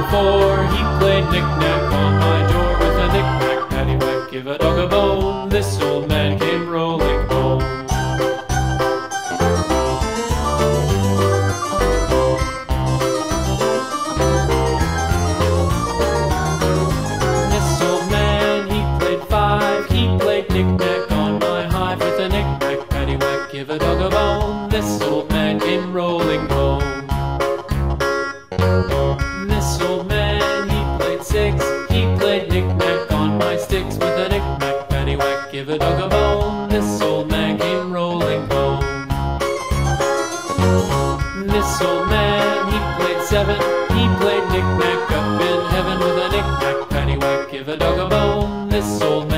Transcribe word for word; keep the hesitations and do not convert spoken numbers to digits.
four, he played knick-knack on my door with a knick-knack, paddywhack, give a dog a bone. This old man came rolling home. This old man, he played five, he played knick-knack on my hive with a knick-knack, paddywhack, give a dog a bone. This old man came rolling home. This old man, he played six, he played knick-knack on my sticks with a knick-knack, paddywhack, give a dog a bone. This old man came rolling home. This old man, he played seven, he played knick-knack up in heaven with a knick-knack, paddywhack, give a dog a bone. This old